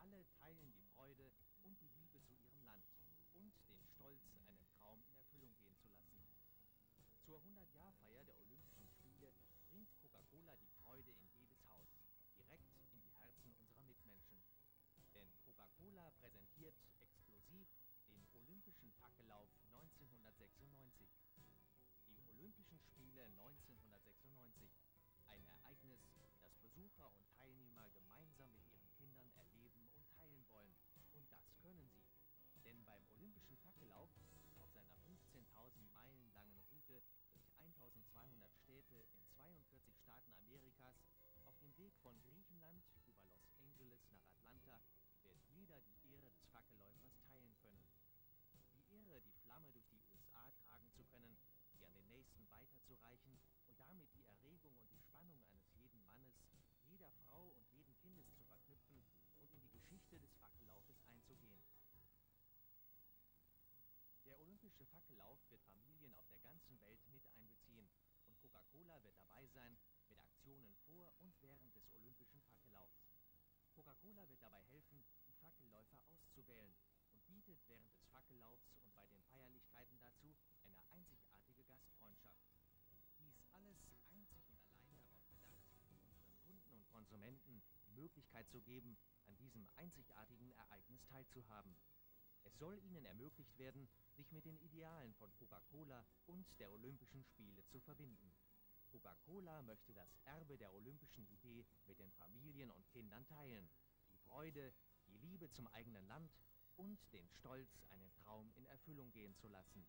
Alle teilen die Freude und die Liebe zu ihrem Land und den Stolz, einen Traum in Erfüllung gehen zu lassen. Zur 100-Jahr-Feier der Olympischen Spiele bringt Coca-Cola die Freude in jedes Haus, direkt in die Herzen unserer Mitmenschen. Denn Coca-Cola präsentiert exklusiv den Olympischen Fackellauf 1996. Die Olympischen Spiele 1996. Ein Ereignis, das Besucher und Teilnehmer gemeinsam mit ihren Kindern erleben und teilen wollen. Und das können sie. Denn beim Olympischen Fackellauf, auf seiner 15.000 Meilen langen Route durch 1.200 Städte in 42 Staaten Amerikas, auf dem Weg von Griechenland über Los Angeles nach Atlanta, wird jeder die Ehre des Fackelläufers teilen können. Die Ehre, die Flamme durch die USA tragen zu können, sie an den Nächsten weiterzureichen und damit die Erregung und die Spannung eines jeden Mannes, jeder Frau und jeden Kindes zu verknüpfen und in die Geschichte des Fackellaufes einzugehen. Der Olympische Fackellauf wird Familien auf der ganzen Welt mit einbeziehen und Coca-Cola wird dabei sein mit Aktionen vor und während des Olympischen Fackellaufs. Coca-Cola wird dabei helfen, die Fackelläufer auszuwählen und bietet während des Fackellaufs und bei den Feierlichkeiten dazu eine einzigartige Gastfreundschaft. Dies alles einzig und allein darauf bedacht, unseren Kunden und Konsumenten die Möglichkeit zu geben, an diesem einzigartigen Ereignis teilzuhaben. Es soll ihnen ermöglicht werden, sich mit den Idealen von Coca-Cola und der Olympischen Spiele zu verbinden. Coca-Cola möchte das Erbe der olympischen Idee mit den Familien und Kindern teilen. Die Freude, die Liebe zum eigenen Land und den Stolz, einen Traum in Erfüllung gehen zu lassen.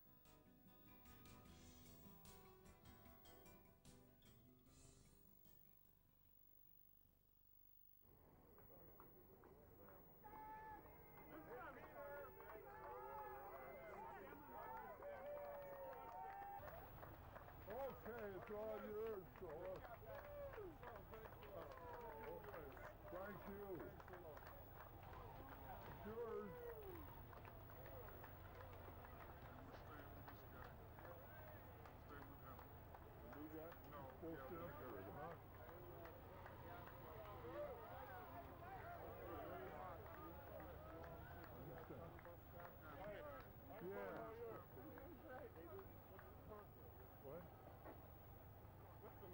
Okay, it's all yours, Philip. Okay, thank you. It's yours. Stay with him. The new guy? No, Supposed to yeah, carry, huh? Yeah. What?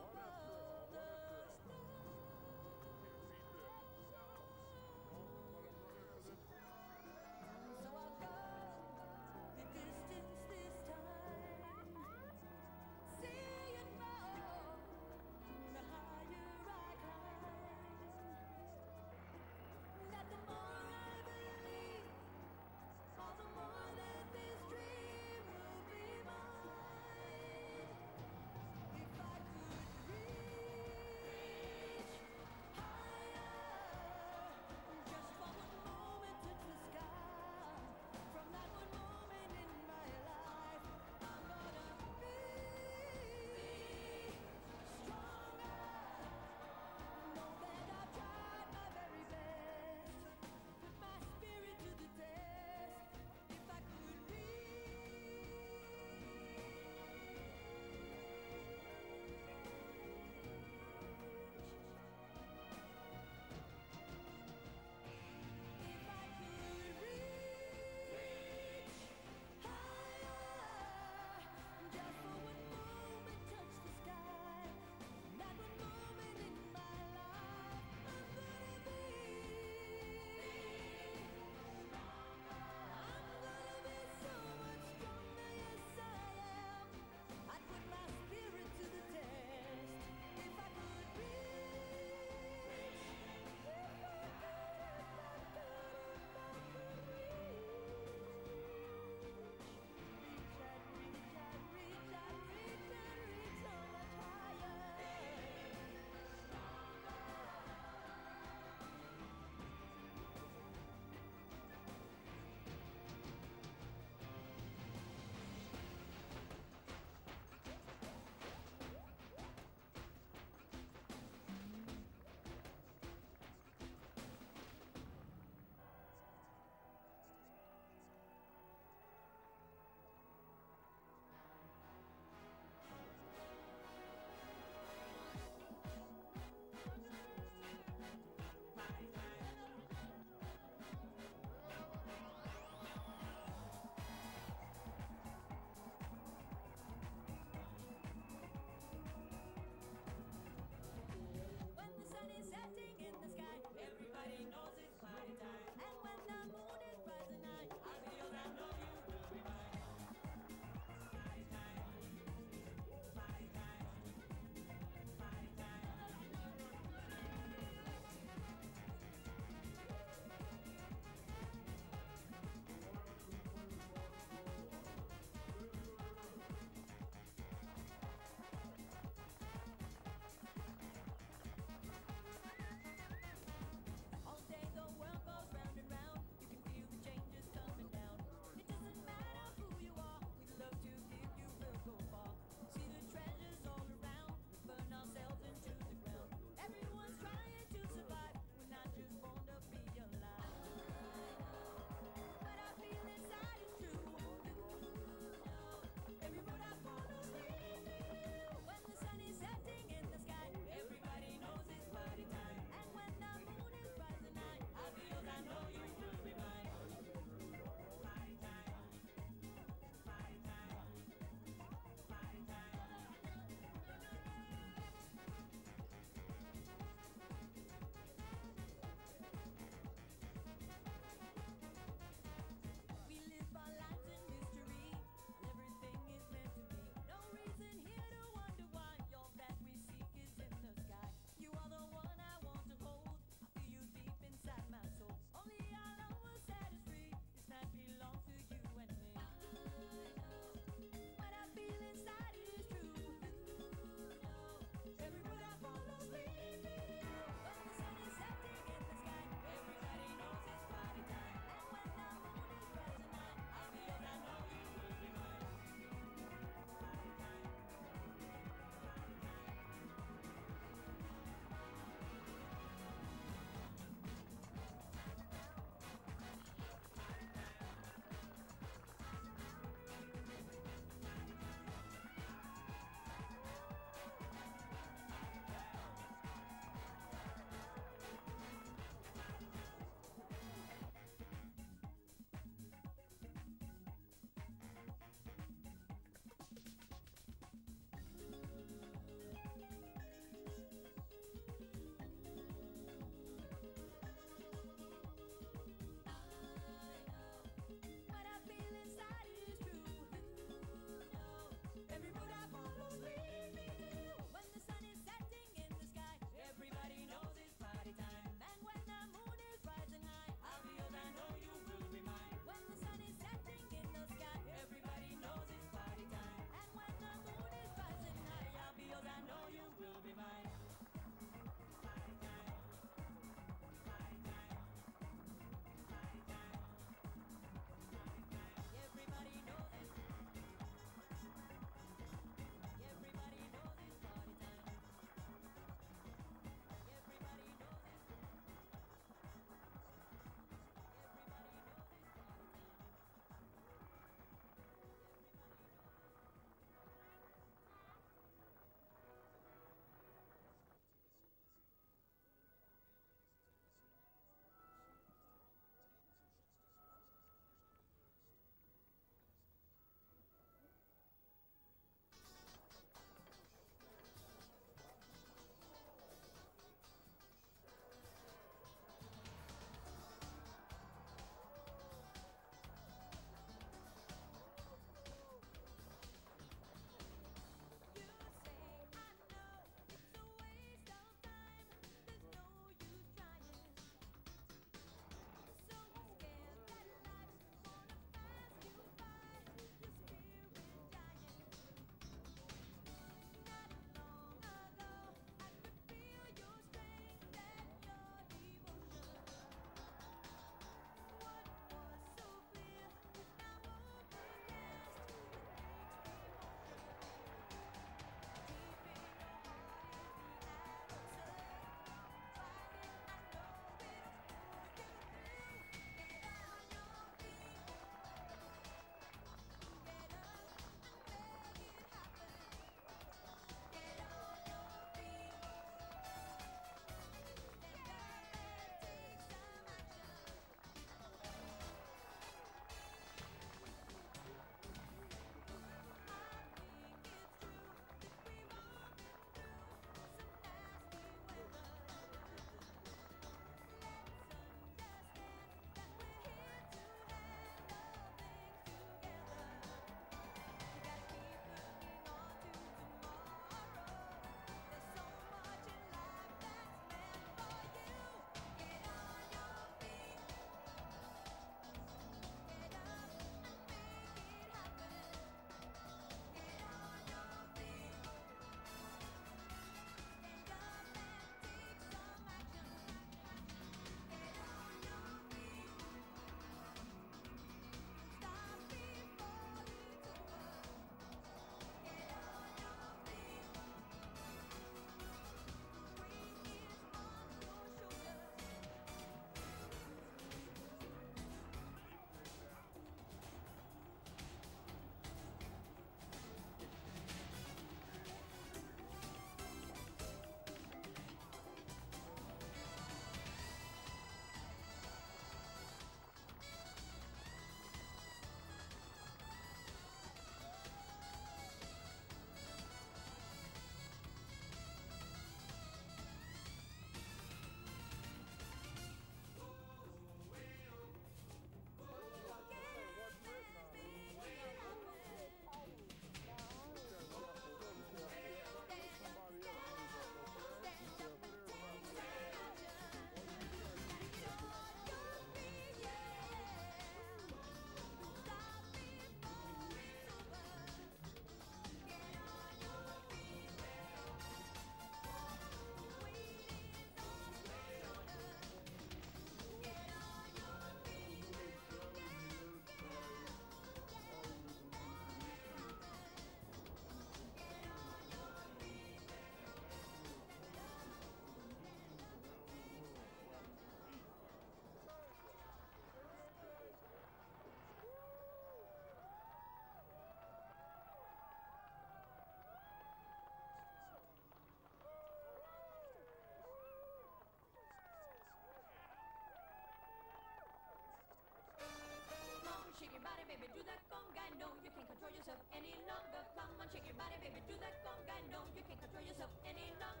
yourself any longer. Come on, shake your body, baby, do that conga. No, you can't control yourself any longer.